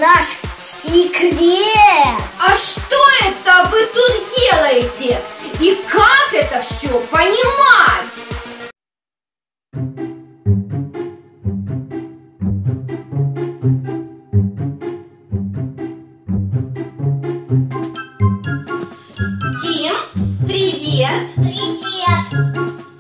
наш секрет. А что это вы тут делаете? И как это все понимать? Тим, привет! Привет!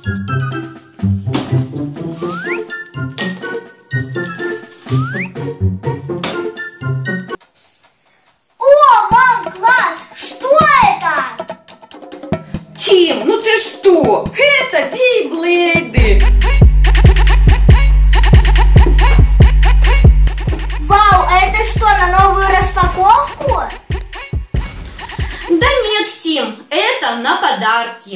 О, мам, класс! Что это? Тим, ну ты что? Это бейблейды! Вау, а это что, на новую распаковку? Да нет, Тим, это на подарки.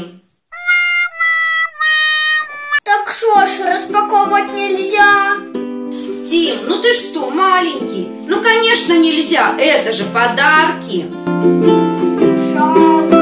Так что ж, распаковывать нельзя? Тим, ну ты что, маленький? Ну, конечно, нельзя, это же подарки. Жалко.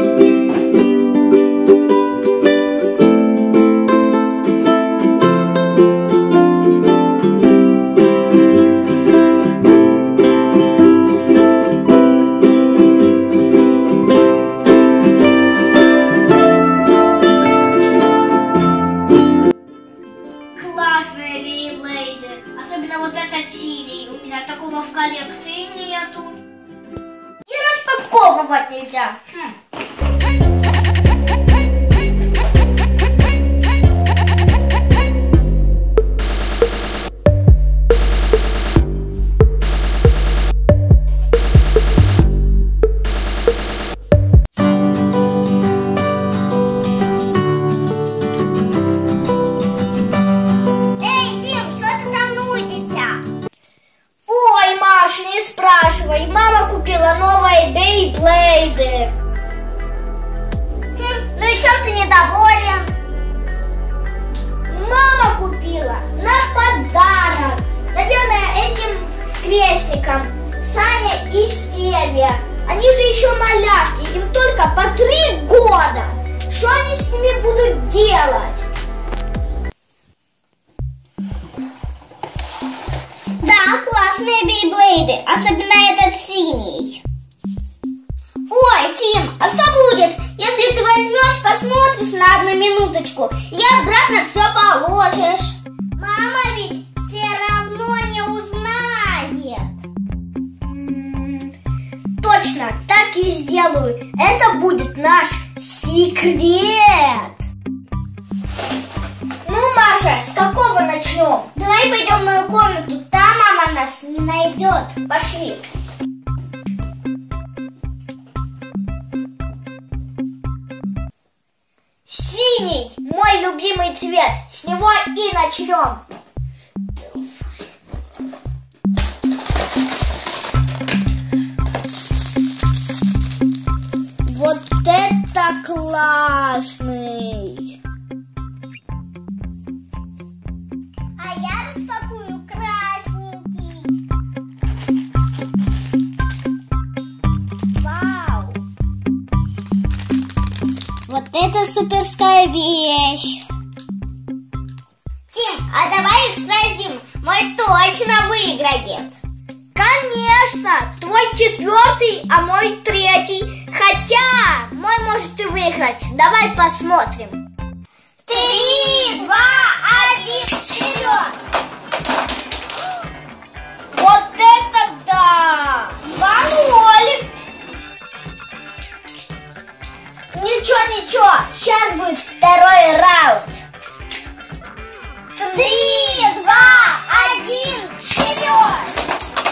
Классные бейблейды. Особенно вот этот синий. У меня такого в коллекции нету. И распаковывать нельзя. Мама купила новые бейблейды. Ну и чем ты недоволен? Мама купила на подарок. Наверное, этим крестникам Саня и Стевия. Они же еще малявки, им только по 3 года. Что они с ними будут делать? Да, классные бейблейды, особенно этот синий. Ой, Тим, а что будет, если ты возьмешь, посмотришь на 1 минуточку и обратно все положишь? Мама ведь все равно не узнает. Точно, так и сделаю. Это будет наш секрет. Ну, Маша, с какого начнем? Давай пойдем в мою комнату, там мама нас не найдет. Пошли. Синий, мой любимый цвет. С него и начнем. Вот это классный. Распакую красненький. Вау! Вот это суперская вещь. Тим, а давай их сразим. Мой точно выиграет. Конечно! Твой 4-й, а мой 3-й. Хотя, мой может и выиграть. Давай посмотрим. 3, 2, 1, вперед! Вот это да! 2-0! Ничего, сейчас будет второй раунд. 3, 2, 1, вперед!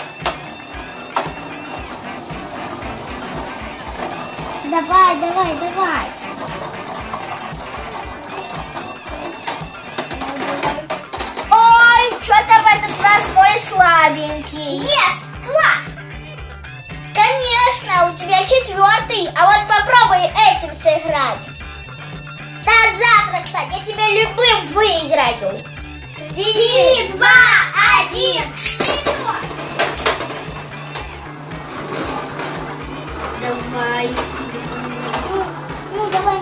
Давай. Ой, что-то в этот раз мой слабенький. Yes, класс! Конечно, у тебя 4-й, а вот попробуй этим сыграть. Да запросто, я тебя любым выиграю. 3, 2, 1, вперед! Давай. Ну, давай.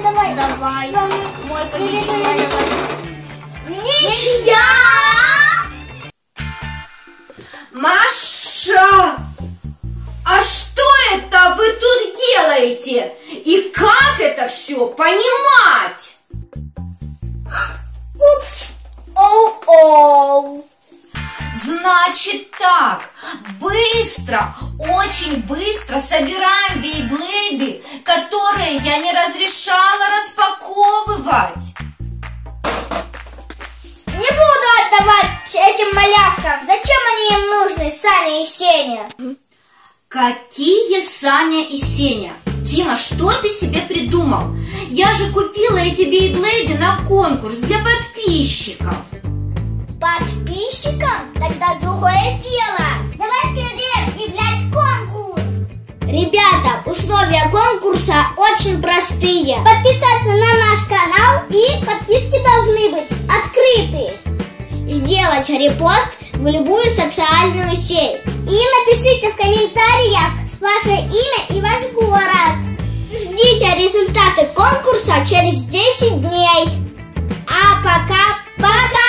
Мой победитель. Ничья! Маша! А что это вы тут делаете? И как это все понимать? Упс! Оу-оу! Значит так, быстро, очень быстро собираем бейблейды, которые я не разрешала распаковывать. Не буду отдавать этим малявкам. Зачем они им нужны, Саня и Сеня? Какие Саня и Сеня? Дима, что ты себе придумал? Я же купила эти бейблейды на конкурс для подписчиков. Подписчикам? Тогда другое дело. Давай скорее объявлять конкурс. Ребята, условия конкурса очень простые. Подписаться на наш канал и подписки должны быть открыты. Сделать репост в любую социальную сеть. И напишите в комментариях ваше имя и ваш город. Ждите результаты конкурса через 10 дней. А пока, пока!